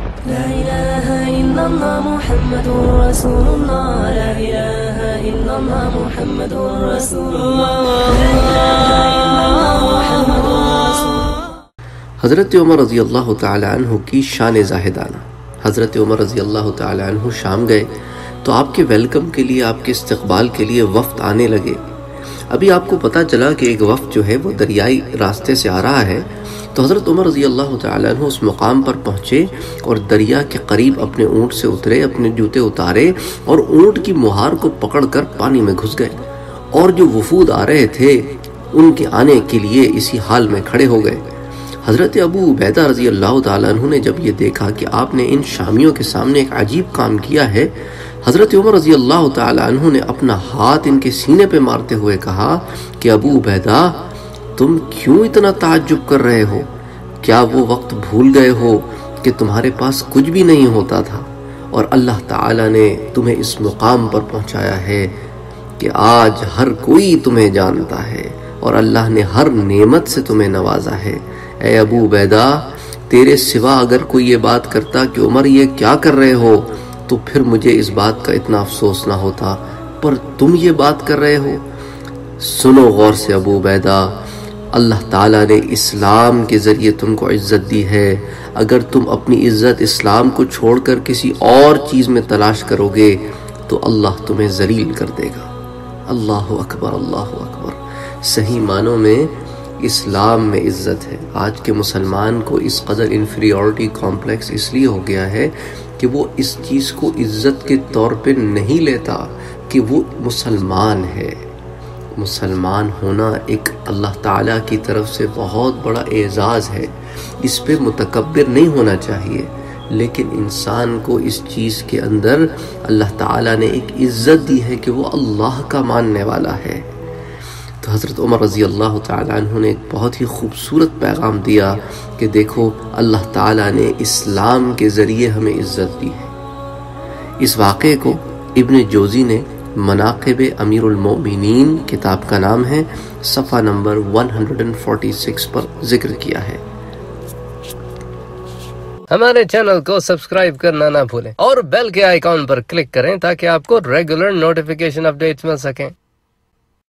لا إله إلا الله محمد رسول الله لا إله إلا الله محمد رسول الله لا إله إلا الله محمد رسول الله۔ حضرت عمر رضی اللہ تعالی عنہ کی شان زاہدانہ۔ حضرت عمر رضی اللہ تعالی عنہ شام گئے تو آپ کے ویلکم کے لیے، آپ کے استقبال کے لیے وفد آنے لگے۔ ابھی آپ کو پتہ چلا کہ ایک وفد جو ہے وہ دریائی راستے سے آ رہا ہے، تو حضرت عمر رضی اللہ تعالیٰ عنہ اس مقام پر پہنچے اور دریا کے قریب اپنے اونٹ سے اترے، اپنے جوتے اتارے اور اونٹ کی مہار کو پکڑ کر پانی میں گھس گئے، اور جو وفود آ رہے تھے ان کے آنے کے لیے اسی حال میں کھڑے ہو گئے۔ حضرت ابو عبیدہ رضی اللہ تعالیٰ عنہ نے جب یہ دیکھا کہ آپ نے ان شامیوں کے سامنے ایک عجیب کام کیا ہے، حضرت عمر رضی اللہ تعالیٰ عنہ نے اپنا ہاتھ ان کے سینے پہ مارتے ہوئے کہا کہ ابو عبیدہ، تم کیوں اتنا تعجب کر رہے ہو؟ کیا وہ وقت بھول گئے ہو کہ تمہارے پاس کچھ بھی نہیں ہوتا تھا، اور اللہ تعالیٰ نے تمہیں اس مقام پر پہنچایا ہے کہ آج ہر کوئی تمہیں جانتا ہے اور اللہ نے ہر نعمت سے تمہیں نوازا ہے۔ اے ابو عبیدہ، تیرے سوا اگر کوئی یہ بات کرتا کہ عمر یہ کیا کر رہے ہو تو پھر مجھے اس بات کا اتنا افسوس نہ ہوتا، پر تم یہ بات کر رہے ہو۔ سنو غور سے ابو عبیدہ، اللہ تعالیٰ نے اسلام کے ذریعے تم کو عزت دی ہے، اگر تم اپنی عزت اسلام کو چھوڑ کر کسی اور چیز میں تلاش کرو گے تو اللہ تمہیں ذلیل کر دے گا۔ اللہ اکبر، اللہ اکبر۔ صحیح معنوں میں اسلام میں عزت ہے۔ آج کے مسلمان کو اس قدر انفیریورٹی کمپلیکس اس لیے ہو گیا ہے کہ وہ اس چیز کو عزت کے طور پہ نہیں لیتا کہ وہ مسلمان ہے۔ مسلمان ہونا ایک اللہ تعالیٰ کی طرف سے بہت بڑا اعزاز ہے، اس پہ متکبر نہیں ہونا چاہیے، لیکن انسان کو اس چیز کے اندر اللہ تعالیٰ نے ایک عزت دی ہے کہ وہ اللہ کا ماننے والا ہے۔ تو حضرت عمر رضی اللہ تعالیٰ عنہ نے ایک بہت ہی خوبصورت پیغام دیا کہ دیکھو، اللہ تعالیٰ نے اسلام کے ذریعے ہمیں عزت دی ہے۔ اس واقعے کو ابن جوزی نے مناقب امیر المؤمنین کتاب کا نام ہے، صفحہ نمبر 146 پر ذکر کیا ہے۔ ہمارے چینل کو سبسکرائب کرنا نہ بھولیں اور بیل کے آئیکن پر کلک کریں تاکہ آپ کو ریگولر نوٹیفیکیشن اپڈیٹس مل سکیں۔